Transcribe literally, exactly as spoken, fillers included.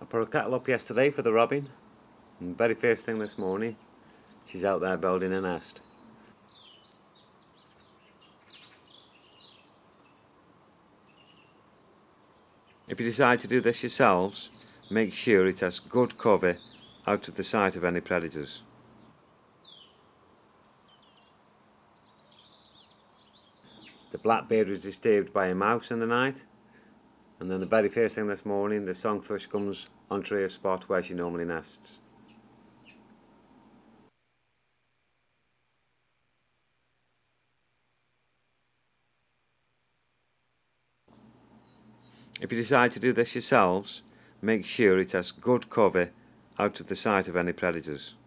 put a kettle up yesterday for the robin, and very first thing this morning she's out there building a nest. If you decide to do this yourselves, make sure it has good cover out of the sight of any predators. The blackbird was disturbed by a mouse in the night, and then the very first thing this morning the songthrush comes onto her spot where she normally nests. If you decide to do this yourselves, make sure it has good cover out of the sight of any predators.